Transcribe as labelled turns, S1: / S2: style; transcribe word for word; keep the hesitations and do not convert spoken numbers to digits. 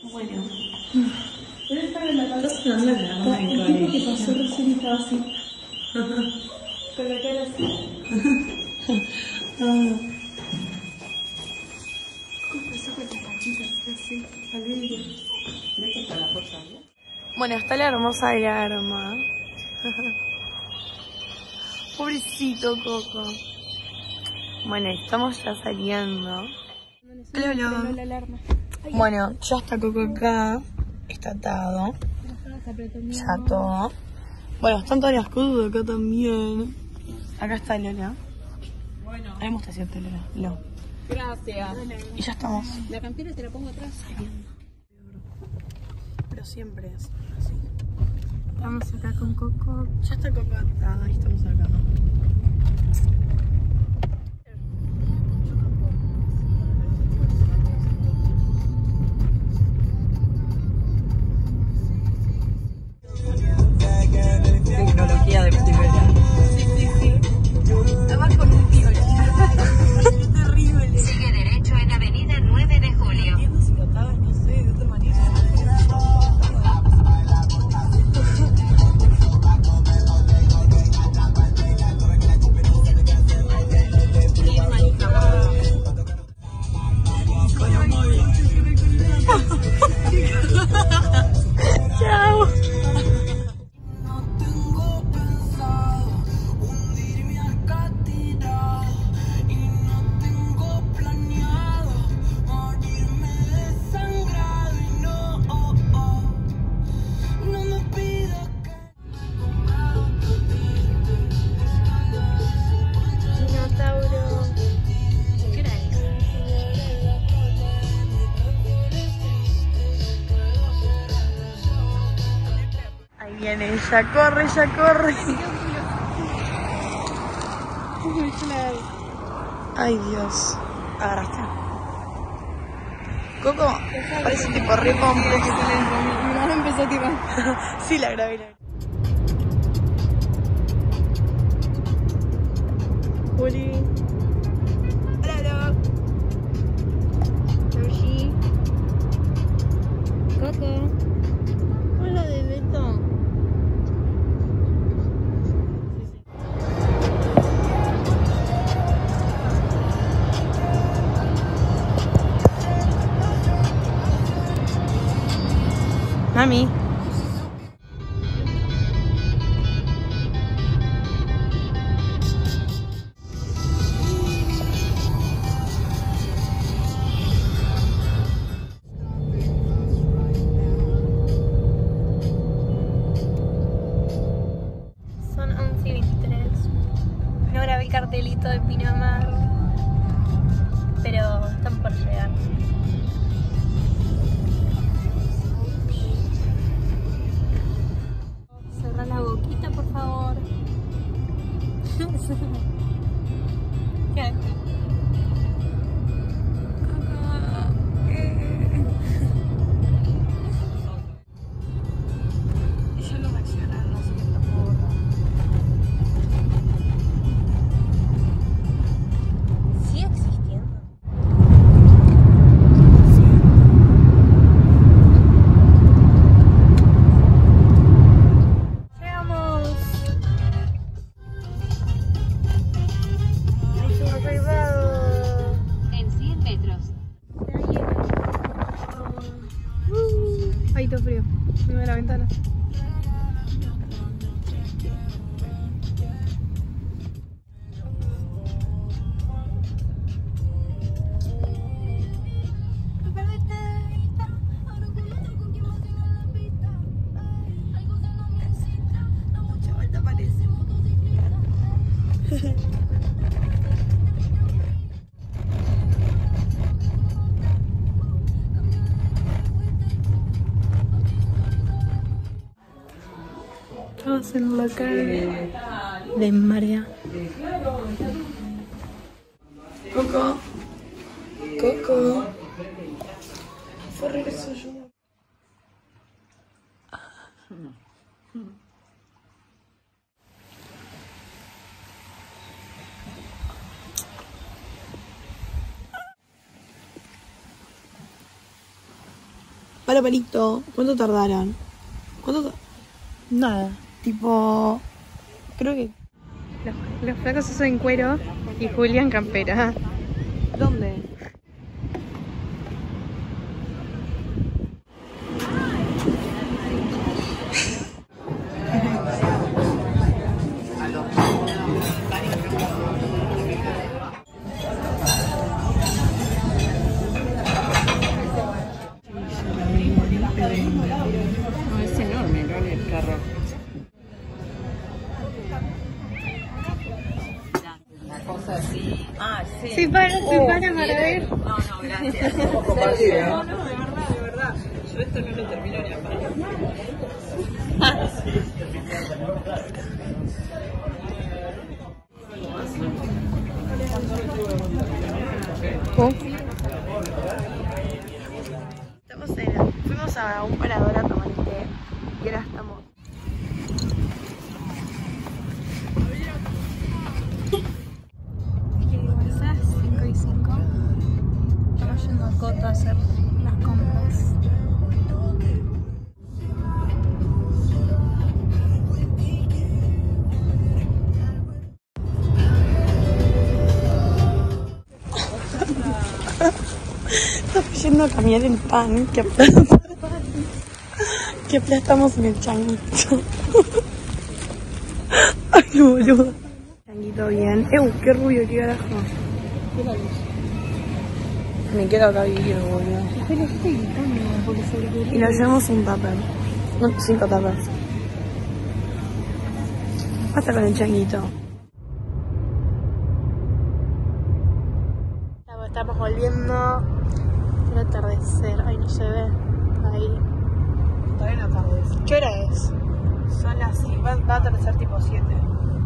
S1: Bueno. Estás sonando la mano en
S2: El tipo que pasó recién estaba así. Con la cara así.
S1: Ah.
S2: ¿Cómo pasó con las patitas así? Al vidrio.
S1: ¿Ves que está la fuerza?
S3: Bueno, está la hermosa alarma. Pobrecito Coco. Bueno, estamos ya saliendo. Hola, hola. Bueno, ya está Coco acá. Está atado. Ya todo. Bueno, están todas las cosas acá también. Acá está Lola.
S2: Bueno.
S3: Ahí me gusta decirte Lola. Lo.
S2: Gracias.
S3: Y ya estamos.
S2: La campera te la pongo atrás.
S3: Pero siempre es así.
S2: Estamos acá con Coco.
S3: Ya está Coco atada y estamos acá, ¿no? Tecnología de primera.
S2: Sí, sí, sí. Estaba con un tío.
S3: Es terrible.
S4: Sigue derecho en Avenida nueve de Julio.
S3: No entiendo si lo atabas, no sé, de otra manera. Chao.
S5: No tengo pensado hundirme al catedral y no tengo planeado morirme desangrado y no, oh, oh, no me pidas que
S2: Minotauro. ¿Qué era eso?
S3: Ahí viene, ella corre, ella corre. Ay, Dios. Agarraste. Coco, parece tipo re pompe.
S2: Mi mano empezó a tirar.
S3: Sí, la grabé, la grabé. Juli.
S2: Hola, Yoshi. Coco. Hola, Bebeto.
S3: Mami.
S2: Son once y veintitrés. No grabé el cartelito de Pinamar, pero están por llegar. Cerra la boquita, por favor. ¿Qué haces?
S3: Ella no reacciona, no sé qué está por.
S2: ¿Sigue existiendo? Llegamos. Hemos arribado.
S4: En cien metros.
S2: Ahí está frío. Mira la ventana.
S3: Estamos en la calle de María. Coco. Coco. Fue regreso yo. Palo palito. ¿Cuánto tardaron? ¿Cuánto? Nada. Tipo... Creo que...
S2: Los, los flacos usan cuero y Julián campera.
S3: ¿Dónde?
S1: No, es enorme, ¿no? El carro. Una cosa así. Ah, sí.
S2: Sí, para, sí, para, para ver.
S1: No, no, gracias. No, no, de verdad, de verdad. Yo esto no lo termino ni a parar.
S3: ¿Cómo? Estamos en... Fuimos a un parador a tomar té y ahora estamos...
S2: cinco y cinco. Estamos yendo a Coto a hacer las compras.
S3: Estamos yendo a cambiar el pan que aplastamos, que aplastamos en el changuito. Ay, boludo. Changuito bien. Eh, qué rubio, qué carajo. Me quedo acá vivir, boludo. Y nos llevamos un tupper. No, cinco tuppers. Basta con el changuito. Estamos volviendo al atardecer. Ay, no se ve. Ahí. Todavía no atardece. ¿Qué hora es? Son las... Va, va a atardecer tipo siete.